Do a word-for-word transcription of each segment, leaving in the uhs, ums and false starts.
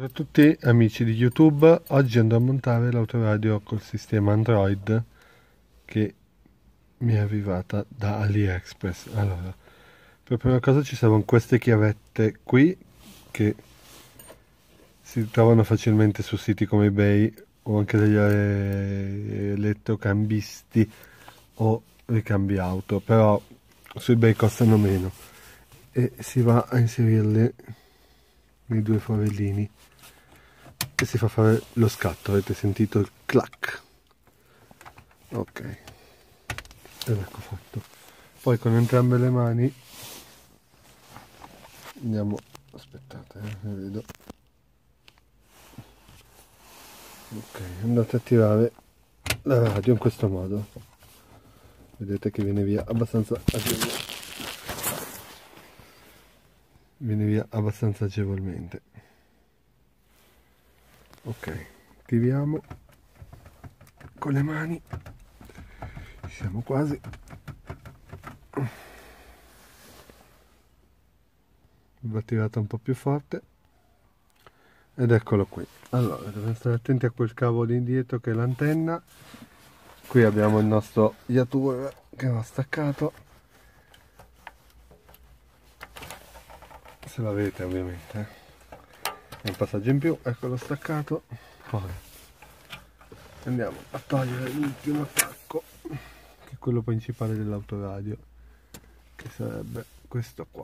a tutti amici di YouTube, oggi andrò a montare l'autoradio col sistema Android che mi è arrivata da AliExpress. Allora, per prima cosa ci servono queste chiavette qui che si trovano facilmente su siti come eBay o anche degli elettrocambisti o ricambi auto, però su eBay costano meno e si va a inserirle nei due forellini e si fa fare lo scatto. Avete sentito il clac? Ok, ed ecco fatto. Poi con entrambe le mani andiamo, aspettate, eh, ne vedo. Ok, andate a tirare la radio in questo modo, vedete che viene via abbastanza agevolmente. viene via abbastanza agevolmente. Ok, tiriamo con le mani, ci siamo quasi. Va tirata un po' più forte ed eccolo qui. Allora, dobbiamo stare attenti a quel cavo lì indietro che è l'antenna. Qui abbiamo il nostro Yatur che va staccato, se l'avete ovviamente, è un passaggio in più. Eccolo staccato. Poi andiamo a togliere l'ultimo attacco, che è quello principale dell'autoradio, che sarebbe questo qua.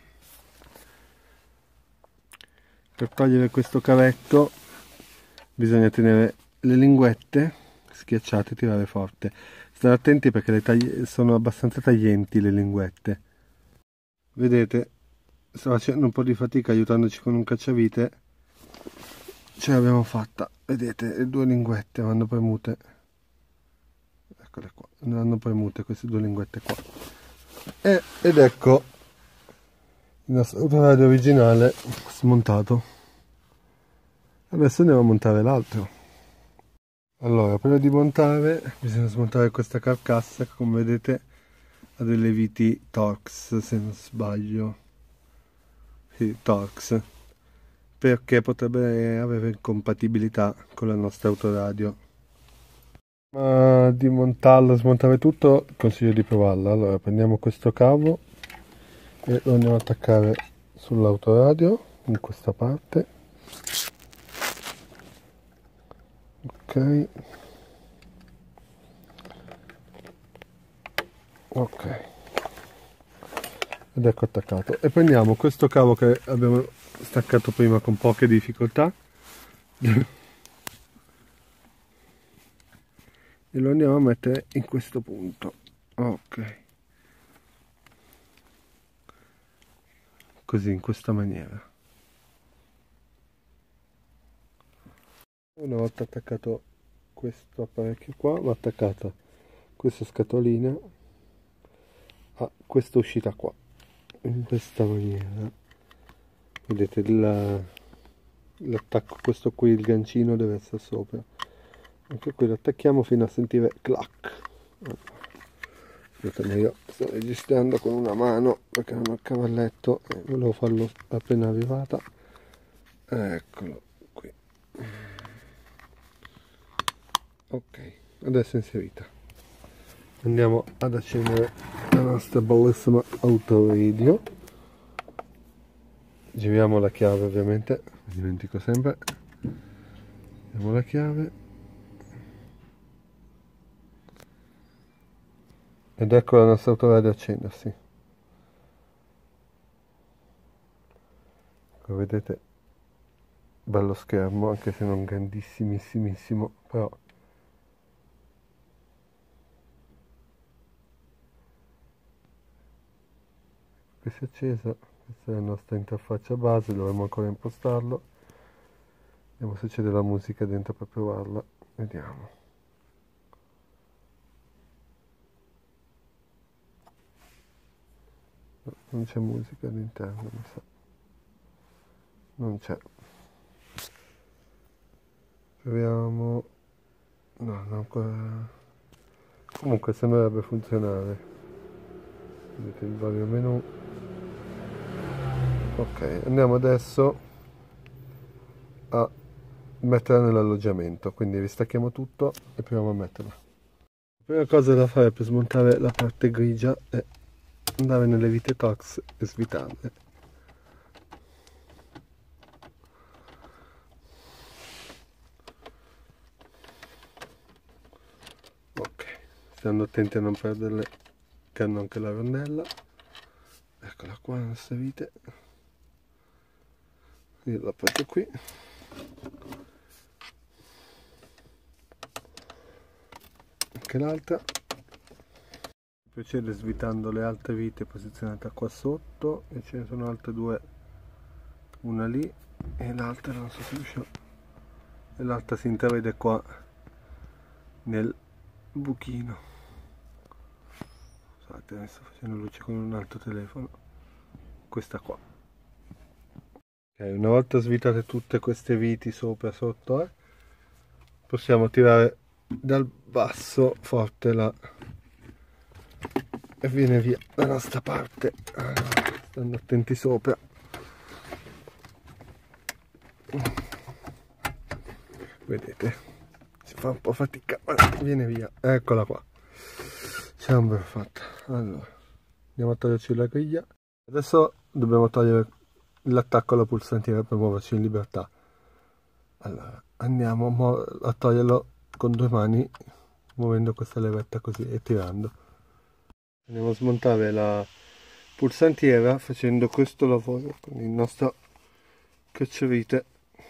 Per togliere questo cavetto bisogna tenere le linguette schiacciate e tirare forte. State attenti perché le tagli- sono abbastanza taglienti le linguette. Vedete, sto facendo un po' di fatica aiutandoci con un cacciavite. Ce l'abbiamo fatta. Vedete, le due linguette vanno premute. Eccole qua, vanno premute queste due linguette qua. E, ed ecco il nostro autoradio originale smontato. Adesso andiamo a montare l'altro. Allora, prima di montare bisogna smontare questa carcassa che, come vedete, ha delle viti Torx, se non sbaglio. Sì, Torx, perché potrebbe avere incompatibilità con la nostra autoradio. Ma di montarla, smontare tutto, consiglio di provarla. Allora, prendiamo questo cavo e lo andiamo ad attaccare sull'autoradio in questa parte. Ok, ok, ed ecco attaccato. E prendiamo questo cavo che abbiamo staccato prima con poche difficoltà e lo andiamo a mettere in questo punto. Ok, così, in questa maniera. Una volta attaccato questo apparecchio qua, va attaccata questa scatolina a questa uscita qua, in questa maniera. Vedete l'attacco, questo qui, il gancino deve essere sopra. Anche qui lo attacchiamo fino a sentire clac. Vedete, io sto registrando con una mano perché non ho il cavalletto e volevo farlo appena arrivata. Eccolo qui. Ok, adesso è inserita. Andiamo ad accendere la nostra bellissima autoradio. Giriamo la chiave, ovviamente, mi dimentico sempre. Giriamo la chiave. Ed ecco la nostra autoradio accendersi. Ecco, vedete, bello schermo, anche se non grandissimissimo, però qui si è accesa. Questa è la nostra interfaccia base, dovremmo ancora impostarlo. Vediamo se c'è della musica dentro per provarla. Vediamo. No, non c'è musica all'interno, mi sa. Non c'è. Proviamo. No, non ancora. Comunque sembrerebbe funzionare. Vedete il vario menu. Ok, andiamo adesso a metterla nell'alloggiamento, quindi ristacchiamo tutto e proviamo a metterla. La prima cosa da fare per smontare la parte grigia è andare nelle vite Torx e svitarle. Ok, stando attenti a non perderle, che hanno anche la rondella. Eccola qua la nostra vite. Io la porto qui. Anche l'altra. Procede svitando le altre vite posizionate qua sotto, e ce ne sono altre due, una lì e l'altra non so se riusciamo, e l'altra si intravede qua nel buchino. Scusate, mi sto facendo luce con un altro telefono. Questa qua. Ok, una volta svitate tutte queste viti sopra e sotto, eh, possiamo tirare dal basso forte la e viene via la nostra parte. Allora, stando attenti sopra. Vedete, si fa un po' fatica, ma viene via. Eccola qua, ce l'abbiamo fatta. Allora, andiamo a toglierci la griglia. Adesso dobbiamo togliere l'attacco alla pulsantiera per muoverci in libertà. Allora, andiamo a toglierlo con due mani, muovendo questa levetta così e tirando. Andiamo a smontare la pulsantiera facendo questo lavoro con il nostro cacciavite.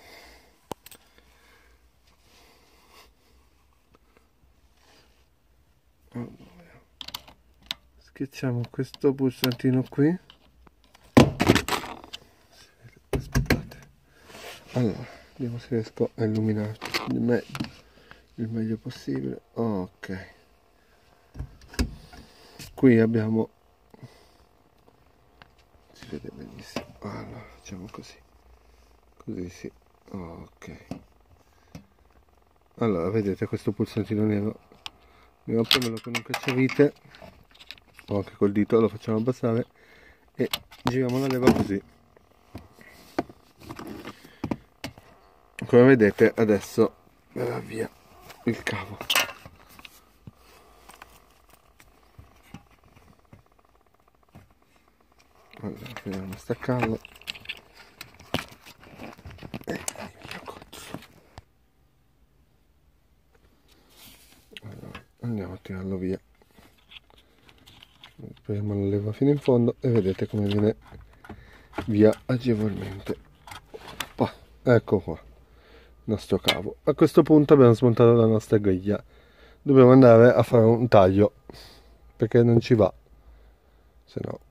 Allora, schiacciamo questo pulsantino qui. Aspettate. Allora, vediamo se riesco a illuminarci il meglio, il meglio possibile. Ok. Qui abbiamo, si vede benissimo. Allora facciamo così, così sì. Ok, allora vedete questo pulsantino nero, andiamo a prenderlo con un cacciavite o anche col dito, lo facciamo abbassare e giriamo la leva così. Come vedete adesso va via il cavo. Allora, proviamo a staccarlo. E allora, andiamo a tirarlo via. Proviamo la leva fino in fondo e vedete come viene via agevolmente. Oh, ecco qua il nostro cavo. A questo punto abbiamo smontato la nostra griglia. Dobbiamo andare a fare un taglio perché non ci va, se no.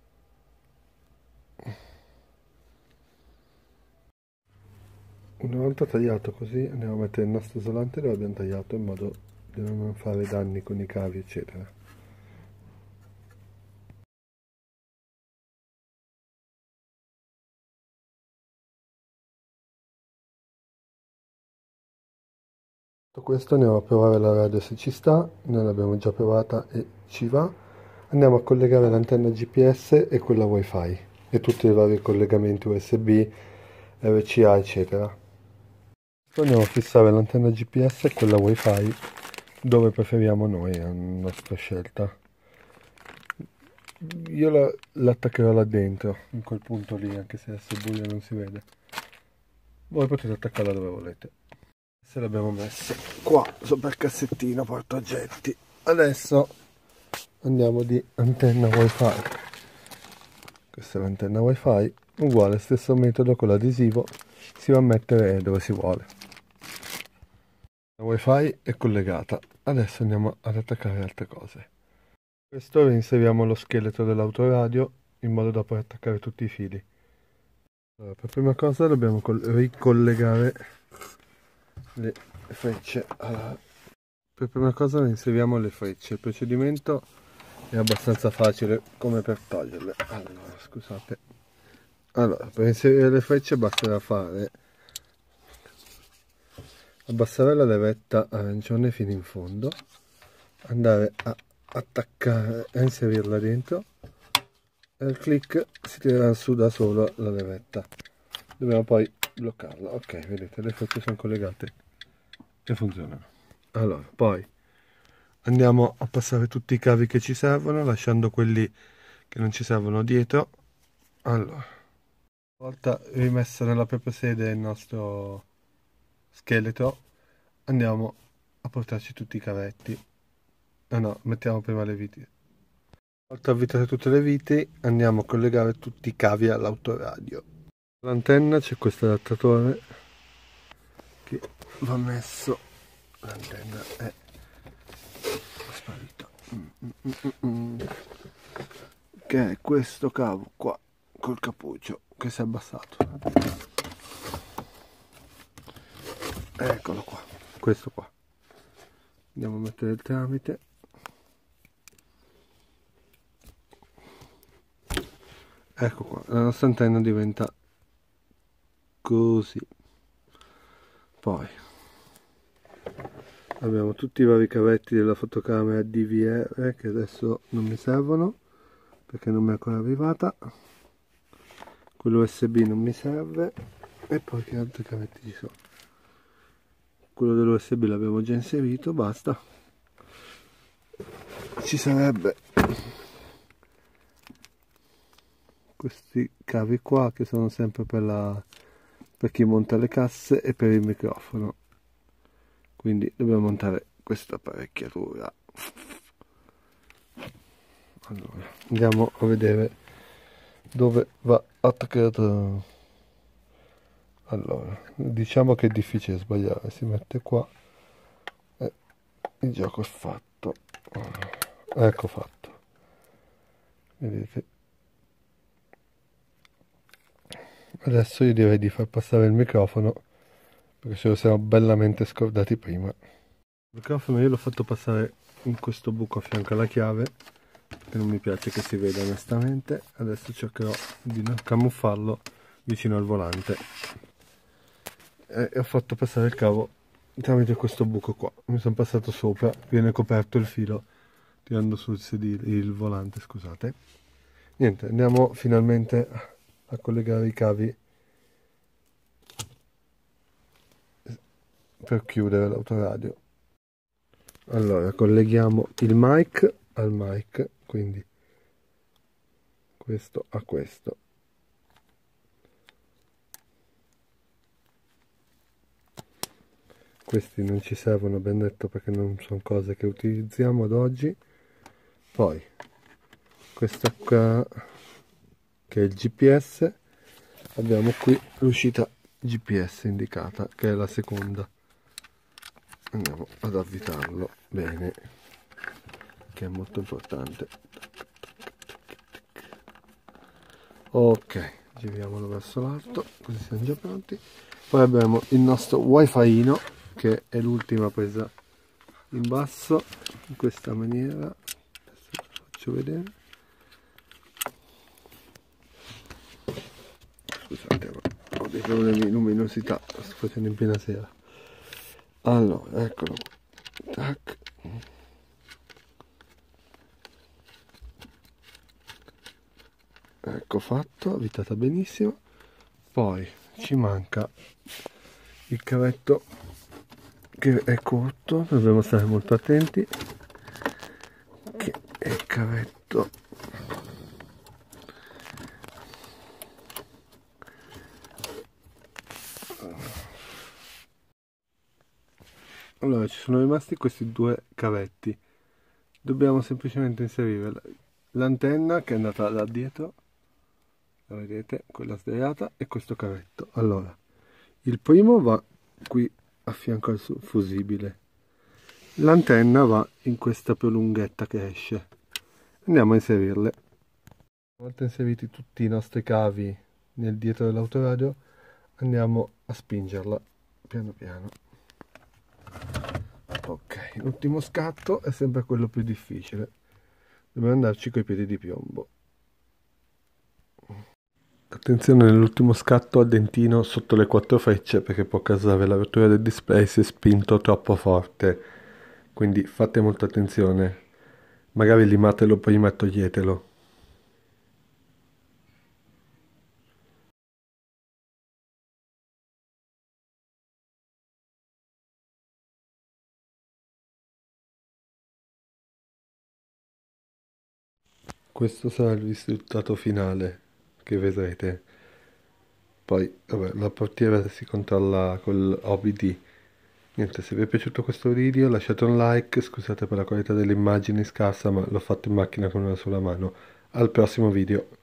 Una volta tagliato così andiamo a mettere il nostro isolante dove abbiamo tagliato, in modo da non fare danni con i cavi eccetera. Tutto questo andiamo a provare la radio se ci sta, noi l'abbiamo già provata e ci va. Andiamo a collegare l'antenna G P S e quella wifi e tutti i vari collegamenti U S B, R C A eccetera. Andiamo a fissare l'antenna G P S e quella wifi dove preferiamo noi, a nostra scelta. Io l'attaccherò là dentro, in quel punto lì, anche se adesso è buio non si vede. Voi potete attaccarla dove volete. Se l'abbiamo messo qua sopra il cassettino portaoggetti. Adesso andiamo di antenna wifi. Questa è l'antenna wifi, uguale, stesso metodo con l'adesivo, si va a mettere dove si vuole. La wifi è collegata, adesso andiamo ad attaccare altre cose. Questo reinseriamo lo scheletro dell'autoradio in modo da poter attaccare tutti i fili. Allora, per prima cosa dobbiamo ricollegare le frecce. Allora, per prima cosa reinseriamo le frecce. Il procedimento è abbastanza facile come per toglierle. Allora, scusate. Allora, per inserire le frecce basterà fare abbassare la levetta arancione fino in fondo, andare a attaccare, a inserirla dentro e al clic si tirerà su da solo la levetta. Dobbiamo poi bloccarla. Ok, vedete, le frecce sono collegate e funzionano. Allora, poi andiamo a passare tutti i cavi che ci servono, lasciando quelli che non ci servono dietro. Allora, una volta rimesso nella propria sede il nostro scheletro, andiamo a portarci tutti i cavetti. Ah no, mettiamo prima le viti. Una volta avvitate tutte le viti, andiamo a collegare tutti i cavi all'autoradio. L'antenna c'è questo adattatore che va messo. L'antenna è sparita. Mm, mm, mm, mm. Che è questo cavo qua col cappuccio che si è abbassato. Eccolo qua, questo qua. Andiamo a mettere il tramite. Ecco qua, la nostra antenna diventa così. Poi abbiamo tutti i vari cavetti della fotocamera D V R che adesso non mi servono perché non mi è ancora arrivata. Quello U S B non mi serve. E poi che altri cavetti ci sono? Quello dell'U S B l'abbiamo già inserito, basta. Ci sarebbe questi cavi qua che sono sempre per, la, per chi monta le casse e per il microfono, quindi dobbiamo montare questa apparecchiatura. Allora andiamo a vedere dove va attaccato. Allora diciamo che è difficile sbagliare, si mette qua e il gioco è fatto. Ecco fatto, vedete. Adesso io direi di far passare il microfono perché ce lo siamo bellamente scordati prima. Il microfono io l'ho fatto passare in questo buco a fianco alla chiave perché non mi piace che si veda onestamente. Adesso cercherò di non camuffarlo vicino al volante e ho fatto passare il cavo tramite questo buco qua. Mi sono passato sopra, viene coperto il filo tirando sul sedile il volante, scusate. Niente, andiamo finalmente a collegare i cavi per chiudere l'autoradio. Allora colleghiamo il mic al mic, quindi questo a questo. Questi non ci servono, ben detto, perché non sono cose che utilizziamo ad oggi. Poi questa qua che è il G P S, abbiamo qui l'uscita G P S indicata che è la seconda. Andiamo ad avvitarlo bene, che è molto importante. Ok, giriamolo verso l'alto così siamo già pronti. Poi abbiamo il nostro wifi-ino che è l'ultima presa in basso in questa maniera. Adesso ve lo faccio vedere. Scusate, ma ho dei problemi di luminosità, sto facendo in piena sera. Allora, eccolo. Tac. Ecco fatto, avvitata benissimo. Poi ci manca il cavetto che è corto, dobbiamo stare molto attenti, che è il cavetto allora ci sono rimasti questi due cavetti, dobbiamo semplicemente inserire l'antenna che è andata là dietro, la vedete, quella sdraiata, e questo cavetto. Allora il primo va qui a fianco al fusibile, l'antenna va in questa più lunghetta che esce. Andiamo a inserirle. Una volta inseriti tutti i nostri cavi nel dietro dell'autoradio, andiamo a spingerla piano piano. Ok, l'ultimo scatto è sempre quello più difficile, dobbiamo andarci coi piedi di piombo. Attenzione nell'ultimo scatto al dentino sotto le quattro frecce perché può causare la rottura del display se spinto troppo forte, quindi fate molta attenzione, magari limatelo prima e toglietelo. questo sarà il risultato finale che vedrete. Poi, vabbè, la portiera si controlla col O B D. Niente, se vi è piaciuto questo video lasciate un like, scusate per la qualità delle immagini scarsa, ma l'ho fatto in macchina con una sola mano. Al prossimo video.